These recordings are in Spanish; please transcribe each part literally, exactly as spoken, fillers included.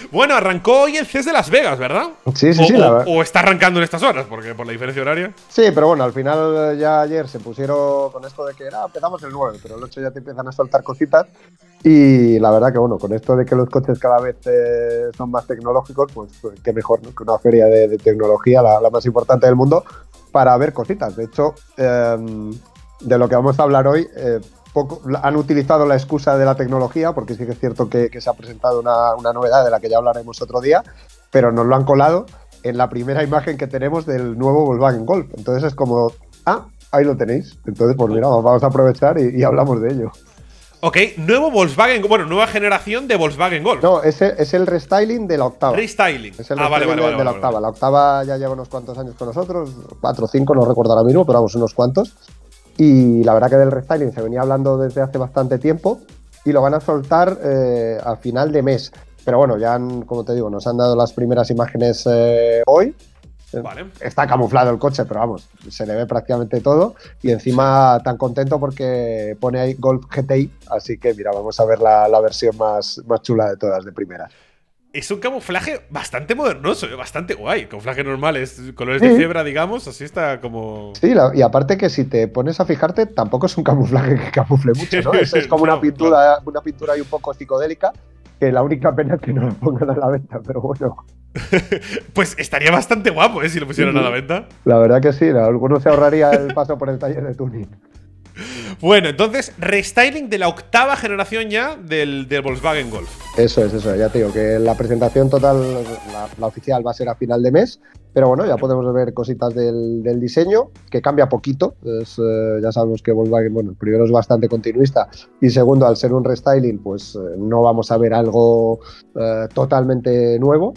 Bueno, arrancó hoy el C E S de Las Vegas, ¿verdad? Sí, sí, o, sí. O, La verdad. o está arrancando en estas horas, porque por la diferencia horaria. Sí, pero bueno, al final ya ayer se pusieron con esto de que ah, empezamos el nueve, pero el ocho ya te empiezan a soltar cositas. Y la verdad que bueno, con esto de que los coches cada vez eh, son más tecnológicos, pues, pues qué mejor, ¿no?, que una feria de, de tecnología, la, la más importante del mundo, para ver cositas. De hecho, eh, de lo que vamos a hablar hoy, eh, poco, han utilizado la excusa de la tecnología, porque sí que es cierto que, que se ha presentado una, una novedad de la que ya hablaremos otro día, pero nos lo han colado en la primera imagen que tenemos del nuevo Volkswagen Golf. Entonces es como, ah, ahí lo tenéis. Entonces, pues mira, vamos a aprovechar y, y hablamos de ello. Ok, nuevo Volkswagen, bueno, nueva generación de Volkswagen Golf. No, ese es el restyling de la octava. Restyling. Es el ah, vale, vale, de, vale, de la vale, octava. vale. La octava ya lleva unos cuantos años con nosotros, cuatro o cinco, no recuerdo ahora mismo, pero vamos, unos cuantos. Y la verdad que del restyling se venía hablando desde hace bastante tiempo y lo van a soltar eh, a final de mes. Pero bueno, ya, han, como te digo, nos han dado las primeras imágenes eh, hoy. Vale. Está camuflado el coche, pero vamos, se le ve prácticamente todo. Y encima sí, tan contento porque pone ahí Golf G T I. Así que mira, vamos a ver la, la versión más, más chula de todas, de primeras. Es un camuflaje bastante modernoso, bastante guay. Camuflaje normal, es colores sí. de cebra, digamos, así está como... Sí, la, y aparte que si te pones a fijarte, tampoco es un camuflaje que camufle mucho, ¿no? Es, es como no, una pintura, claro. una pintura ahí un poco psicodélica, que la única pena es que no lo pongan a la venta, pero bueno. Pues estaría bastante guapo, ¿eh? Si lo pusieran sí, a la venta. La verdad que sí, alguno se ahorraría el paso por el taller de tuning. Bueno, entonces, restyling de la octava generación ya del, del Volkswagen Golf. Eso es, eso es, ya te digo, que la presentación total, la, la oficial va a ser a final de mes, pero bueno, ya podemos ver cositas del, del diseño, que cambia poquito. Es, eh, ya sabemos que Volkswagen, bueno, primero es bastante continuista y segundo, al ser un restyling, pues eh, no vamos a ver algo eh, totalmente nuevo.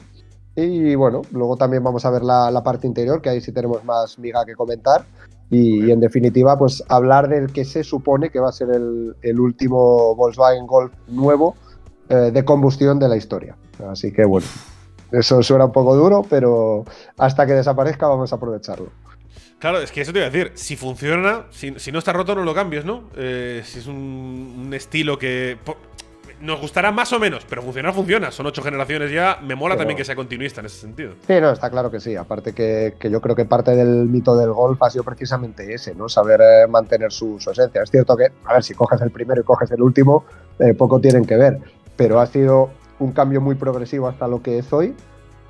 Y bueno, luego también vamos a ver la, la parte interior, que ahí sí tenemos más miga que comentar. Y, y en definitiva, pues hablar del que se supone que va a ser el, el último Volkswagen Golf nuevo eh, de combustión de la historia. Así que bueno, eso suena un poco duro, pero hasta que desaparezca vamos a aprovecharlo. Claro, es que eso te iba a decir, si funciona, si, si no está roto no lo cambies, ¿no? Eh, si es un, un estilo que... Nos gustará más o menos, pero funcionar funciona. Son ocho generaciones ya. Me mola pero, también que sea continuista en ese sentido. Sí, no, está claro que sí. Aparte que, que yo creo que parte del mito del Golf ha sido precisamente ese, ¿no? Saber eh, mantener su, su esencia. Es cierto que, a ver, si coges el primero y coges el último, eh, poco tienen que ver. Pero ha sido un cambio muy progresivo hasta lo que es hoy.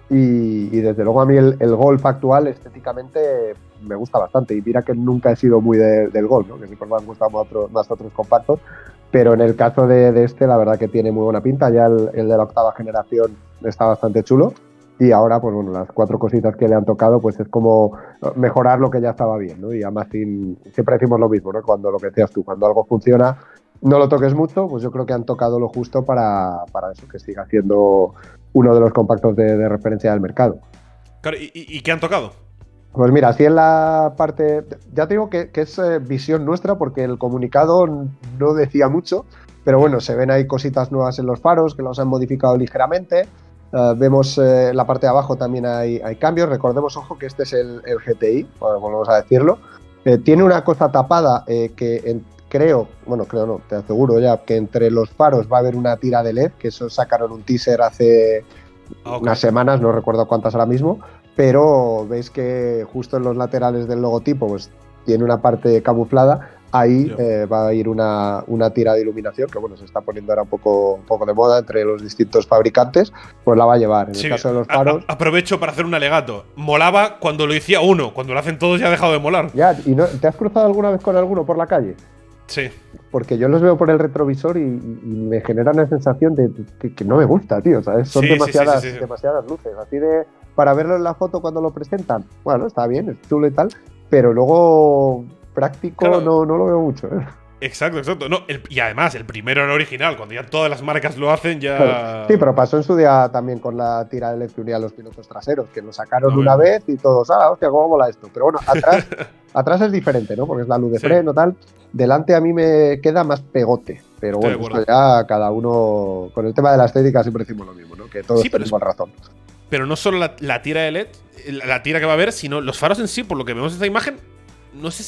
Y, y desde luego a mí el, el Golf actual estéticamente me gusta bastante. Y mira que nunca he sido muy de, del Golf, ¿no? Que siempre me han gustado más otros, más otros compactos. Pero en el caso de, de este, la verdad que tiene muy buena pinta. Ya el, el de la octava generación está bastante chulo. Y ahora, pues bueno, las cuatro cositas que le han tocado, pues es como mejorar lo que ya estaba bien, ¿no? Y además sin, siempre decimos lo mismo, ¿no? Cuando lo que decías tú, cuando algo funciona, no lo toques mucho, pues yo creo que han tocado lo justo para, para eso, que siga siendo uno de los compactos de, de referencia del mercado. Claro, ¿y, y qué han tocado? Pues mira, así en la parte... Ya te digo que, que es eh, visión nuestra porque el comunicado no decía mucho, pero bueno, se ven ahí cositas nuevas en los faros que los han modificado ligeramente. Uh, vemos eh, la parte de abajo también hay, hay cambios. Recordemos, ojo, que este es el, el G T I, bueno, volvemos a decirlo. Eh, tiene una cosa tapada eh, que en, creo, bueno, creo no, te aseguro ya, que entre los faros va a haber una tira de L E D, que eso sacaron un teaser hace okay. unas semanas, no recuerdo cuántas ahora mismo. Pero veis que justo en los laterales del logotipo pues tiene una parte camuflada, ahí eh, va a ir una, una tira de iluminación que bueno, se está poniendo ahora un poco, un poco de moda entre los distintos fabricantes, pues la va a llevar. En sí, el caso de los faros… A, aprovecho para hacer un alegato. Molaba cuando lo decía uno, cuando lo hacen todos ya ha dejado de molar. Ya, ¿y no, te has cruzado alguna vez con alguno por la calle? Sí. Porque yo los veo por el retrovisor y, y me genera una sensación de que, que no me gusta, tío. ¿Sabes? Son sí, demasiadas, sí, sí, sí, sí. demasiadas luces. Así de… Para verlo en la foto cuando lo presentan, bueno, está bien, es chulo y tal, pero luego práctico claro. no, no lo veo mucho, ¿eh? Exacto, exacto. No, el, y además, el primero era original, cuando ya todas las marcas lo hacen, ya… Claro. Sí, pero pasó en su día también con la tira de L E D que unía a los pilotos traseros, que lo sacaron una vez y todos, ah, hostia, cómo mola esto. Pero bueno, atrás, atrás es diferente, ¿no? Porque es la luz de sí. freno, tal. Delante a mí me queda más pegote, pero bueno, esto ya cada uno… Con el tema de la estética siempre decimos lo mismo, ¿no? Que todos sí, tenemos es... razón. Pero no solo la, la tira de L E D, la, la tira que va a haber, sino los faros en sí, por lo que vemos en esta imagen, no sé si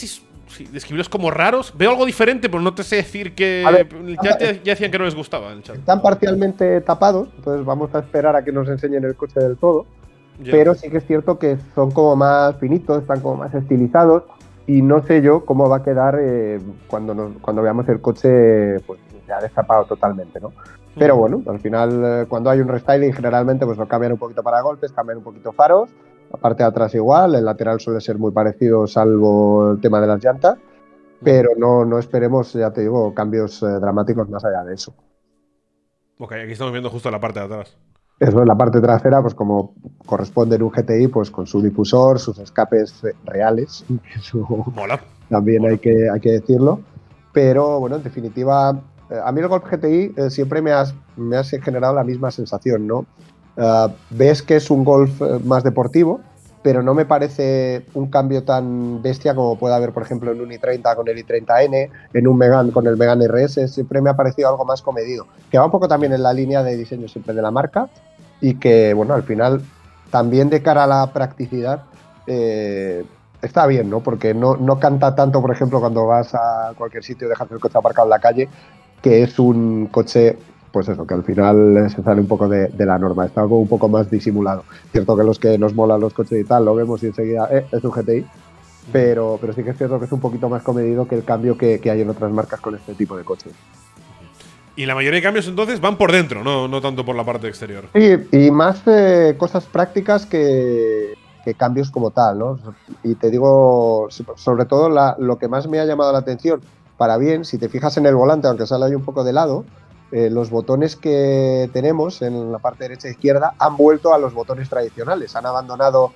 sí, describirlos como raros. Veo algo diferente, pero no te sé decir que… ver, ya, ya, ya decían que no les gustaba en el chat. Están parcialmente tapados, entonces vamos a esperar a que nos enseñen el coche del todo. Yeah. Pero sí que es cierto que son como más finitos, están como más estilizados. Y no sé yo cómo va a quedar eh, cuando, nos, cuando veamos el coche pues, ya destapado totalmente, ¿no? Pero bueno, al final, eh, cuando hay un restyling, generalmente pues lo cambian un poquito para golpes, cambian un poquito faros. La parte de atrás igual, el lateral suele ser muy parecido, salvo el tema de las llantas. Pero no, no esperemos, ya te digo, cambios eh, dramáticos más allá de eso. Ok, aquí estamos viendo justo la parte de atrás. Eso en la parte trasera, pues como corresponde en un G T I, pues con su difusor, sus escapes reales. Eso Mola. También Mola. Hay, que, hay que decirlo. Pero bueno, en definitiva, eh, a mí el Golf G T I eh, siempre me ha me has generado la misma sensación, ¿no? Uh, ves que es un Golf eh, más deportivo, pero no me parece un cambio tan bestia como puede haber, por ejemplo, en un i treinta con el i treinta ene, en un Megane con el Megane R S. Siempre me ha parecido algo más comedido, que va un poco también en la línea de diseño siempre de la marca y que, bueno, al final, también de cara a la practicidad, eh, está bien, ¿no? Porque no, no canta tanto, por ejemplo, cuando vas a cualquier sitio y dejas el coche aparcado en la calle, que es un coche… Pues eso, que al final se sale un poco de, de la norma, está algo un poco más disimulado. Cierto que los que nos molan los coches y tal, lo vemos y enseguida, eh, es un G T I, pero, pero sí que es cierto que es un poquito más comedido que el cambio que, que hay en otras marcas con este tipo de coches. Y la mayoría de cambios entonces van por dentro, no, no tanto por la parte exterior. Sí, y más eh, cosas prácticas que, que cambios como tal, ¿no? Y te digo, sobre todo la, lo que más me ha llamado la atención, para bien, si te fijas en el volante, aunque sale ahí un poco de lado, Eh, los botones que tenemos en la parte derecha e izquierda han vuelto a los botones tradicionales, han abandonado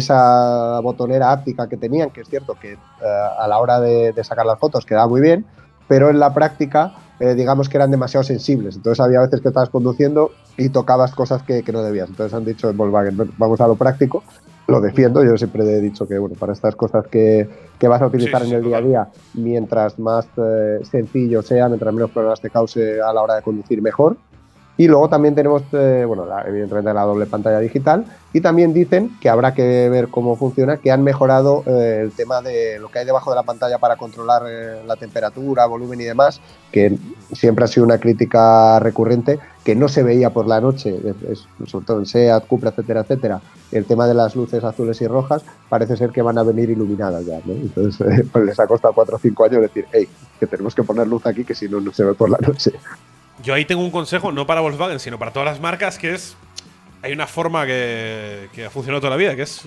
esa botonera áptica que tenían, que es cierto que uh, a la hora de, de sacar las fotos quedaba muy bien, pero en la práctica eh, digamos que eran demasiado sensibles, entonces había veces que estabas conduciendo y tocabas cosas que, que no debías, entonces han dicho en Volkswagen, vamos a lo práctico. Lo defiendo, yo siempre he dicho que bueno, para estas cosas que, que vas a utilizar sí, sí, en el sí, día a día, mientras más eh, sencillo sea, mientras menos problemas te cause a la hora de conducir, mejor. Y luego también tenemos, eh, bueno, la, evidentemente la doble pantalla digital, y también dicen que habrá que ver cómo funciona, que han mejorado eh, el tema de lo que hay debajo de la pantalla para controlar eh, la temperatura, volumen y demás, que siempre ha sido una crítica recurrente, que no se veía por la noche, es, es, sobre todo en SEAT, Cupra, etcétera, etcétera. El tema de las luces azules y rojas parece ser que van a venir iluminadas ya, ¿no? Entonces eh, pues les ha costado cuatro o cinco años decir, hey, que tenemos que poner luz aquí, que si no, no se ve por la noche. Yo ahí tengo un consejo, no para Volkswagen, sino para todas las marcas, que es… Hay una forma que, que ha funcionado toda la vida, que es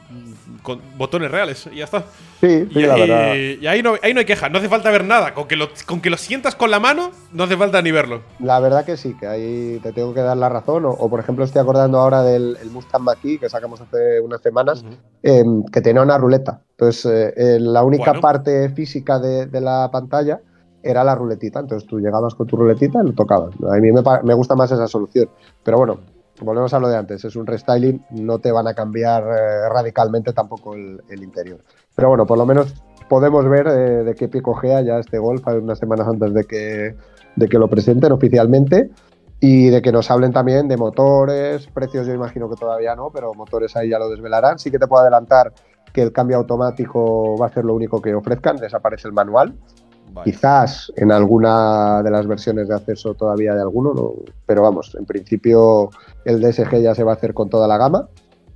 con botones reales, y ya está. Sí, sí, y, la y, verdad. Y ahí no, ahí no hay queja, no hace falta ver nada. Con que, lo, con que lo sientas con la mano, no hace falta ni verlo. La verdad que sí, que ahí te tengo que dar la razón. O, o por ejemplo, estoy acordando ahora del el Mustang Mach-E que sacamos hace unas semanas, uh-huh. eh, que tenía una ruleta. Entonces, eh, eh, la única bueno. parte física de, de la pantalla era la ruletita. Entonces, tú llegabas con tu ruletita y lo tocabas. A mí me, me gusta más esa solución. Pero bueno, volvemos a lo de antes. Es un restyling, no te van a cambiar eh, radicalmente tampoco el, el interior. Pero bueno, por lo menos podemos ver eh, de qué pie cojea ya este Golf unas semanas antes de que, de que lo presenten oficialmente y de que nos hablen también de motores, precios yo imagino que todavía no, pero motores ahí ya lo desvelarán. Sí que te puedo adelantar que el cambio automático va a ser lo único que ofrezcan, desaparece el manual. Vale. Quizás en alguna de las versiones de acceso todavía hay alguno, ¿no? Pero vamos, en principio el D S G ya se va a hacer con toda la gama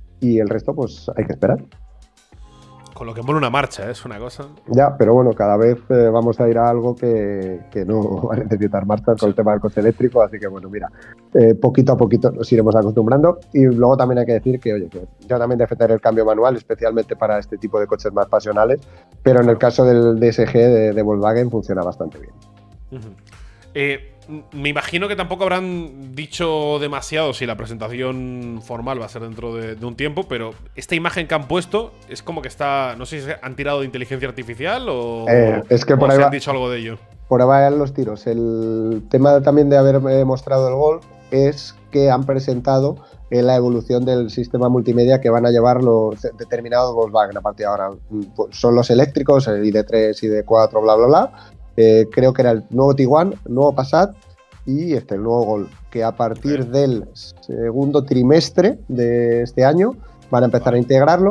y el resto pues hay que esperar. Con lo que pone una marcha, ¿eh? Es una cosa. Ya, pero bueno, cada vez eh, vamos a ir a algo que, que no va a necesitar marcha con el tema del coche eléctrico, así que bueno, mira, eh, poquito a poquito nos iremos acostumbrando. Y luego también hay que decir que, oye, que yo también defenderé el cambio manual, especialmente para este tipo de coches más pasionales, pero en el caso del D S G de, de Volkswagen funciona bastante bien. Uh-huh. eh, me imagino que tampoco habrán dicho demasiado si la presentación formal va a ser dentro de, de un tiempo, pero esta imagen que han puesto es como que está… No sé si han tirado de inteligencia artificial o, eh, es que o por ahí se va, han dicho algo de ello. Por ahí van los tiros. El tema también de haber mostrado el Golf es que han presentado eh, la evolución del sistema multimedia que van a llevar los determinados Volkswagen a partir de ahora. Pues son los eléctricos, el I D tres, I D cuatro, bla, bla, bla. Eh, creo que era el nuevo Tiguan, nuevo Passat y este, el nuevo Golf, que a partir del segundo trimestre de este año van a empezar vale. a integrarlo.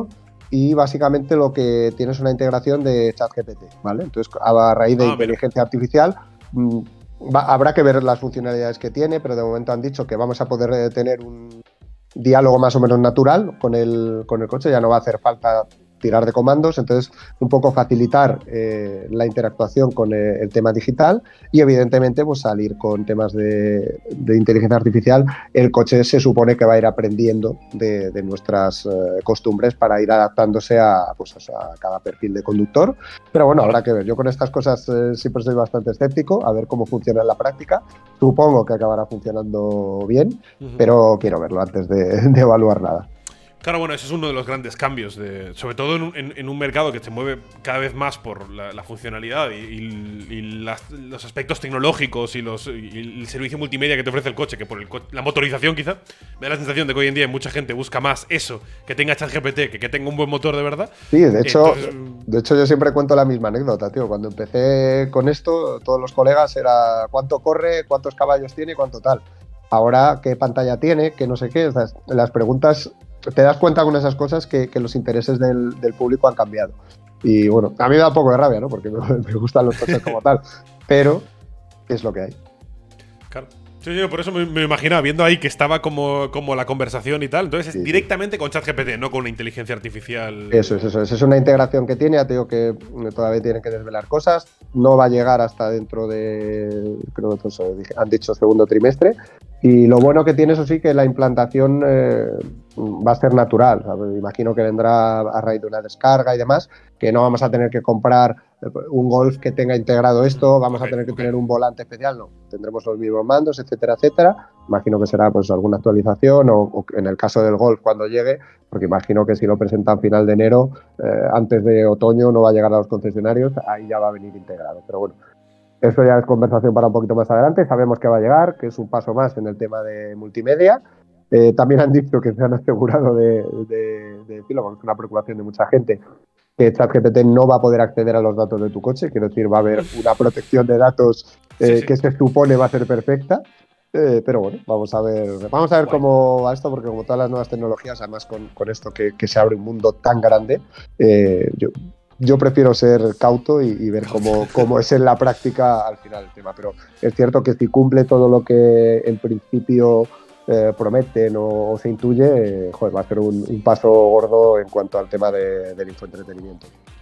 y básicamente lo que tiene es una integración de ChatGPT, ¿vale? Entonces, a raíz de ah, inteligencia mira. artificial, mmm, va, habrá que ver las funcionalidades que tiene, pero de momento han dicho que vamos a poder tener un diálogo más o menos natural con el, con el coche, ya no va a hacer falta tirar de comandos, entonces un poco facilitar eh, la interactuación con eh, el tema digital y evidentemente pues salir con temas de, de inteligencia artificial. El coche se supone que va a ir aprendiendo de, de nuestras eh, costumbres para ir adaptándose a, pues, a cada perfil de conductor, pero bueno, habrá que ver. Yo con estas cosas eh, siempre soy bastante escéptico, a ver cómo funciona en la práctica. Supongo que acabará funcionando bien, uh-huh. pero quiero verlo antes de, de evaluar nada. Claro, bueno, ese es uno de los grandes cambios, de, sobre todo en un, en, en un mercado que se mueve cada vez más por la, la funcionalidad y, y, y las, los aspectos tecnológicos y, los, y el servicio multimedia que te ofrece el coche, que por el co la motorización quizá. Me da la sensación de que hoy en día mucha gente busca más eso, que tenga ChatGPT, que, que tenga un buen motor de verdad. Sí, de hecho, Entonces, de hecho yo siempre cuento la misma anécdota, tío. Cuando empecé con esto, todos los colegas era cuánto corre, cuántos caballos tiene, cuánto tal. Ahora, qué pantalla tiene, qué no sé qué. O sea, las preguntas... Te das cuenta con esas cosas que, que los intereses del, del público han cambiado. Y bueno, a mí me da un poco de rabia, ¿no? Porque me, me gustan los coches como tal. Pero es lo que hay. Claro. Sí, yo por eso me, me imaginaba, viendo ahí que estaba como, como la conversación y tal. Entonces es sí, directamente sí. con ChatGPT, no con una inteligencia artificial. Eso es, eso es. Es una integración que tiene. Ya te digo que todavía tienen que desvelar cosas. No va a llegar hasta dentro de, creo que pues, han dicho segundo trimestre. Y lo bueno que tiene, eso sí, que la implantación eh, va a ser natural. O sea, me imagino que vendrá a raíz de una descarga y demás, que no vamos a tener que comprar un Golf que tenga integrado esto, vamos okay, a tener que okay. tener un volante especial, no. Tendremos los mismos mandos, etcétera, etcétera. Imagino que será pues alguna actualización o, o en el caso del Golf cuando llegue, porque imagino que si lo presentan a final de enero, eh, antes de otoño no va a llegar a los concesionarios, ahí ya va a venir integrado. Pero bueno, eso ya es conversación para un poquito más adelante. Sabemos que va a llegar, que es un paso más en el tema de multimedia. Eh, también han dicho que se han asegurado de, de, de decirlo, porque es una preocupación de mucha gente, que ChatGPT no va a poder acceder a los datos de tu coche. Quiero decir, va a haber una protección de datos eh, sí, sí. que se supone va a ser perfecta. Eh, pero bueno, vamos a ver, vamos a ver bueno. cómo va esto, porque como todas las nuevas tecnologías, además con, con esto que, que se abre un mundo tan grande, eh, yo... Yo prefiero ser cauto y, y ver cómo, cómo es en la práctica al final el tema. Pero es cierto que si cumple todo lo que en principio eh, prometen o, o se intuye, eh, joder, va a ser un, un paso gordo en cuanto al tema de, del infoentretenimiento.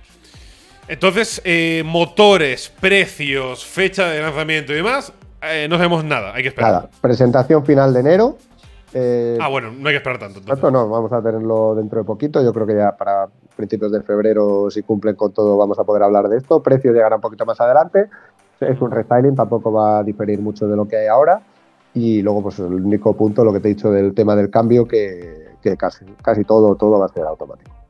Entonces, eh, motores, precios, fecha de lanzamiento y demás, eh, no sabemos nada, hay que esperar. Nada, presentación final de enero. Eh, ah, bueno, no hay que esperar tanto. Tanto no, vamos a tenerlo dentro de poquito. Yo creo que ya para principios de febrero, si cumplen con todo, vamos a poder hablar de esto. Precio llegará un poquito más adelante. Es un restyling, tampoco va a diferir mucho de lo que hay ahora. Y luego, pues el único punto, lo que te he dicho del tema del cambio, que, que casi, casi todo, todo va a ser automático.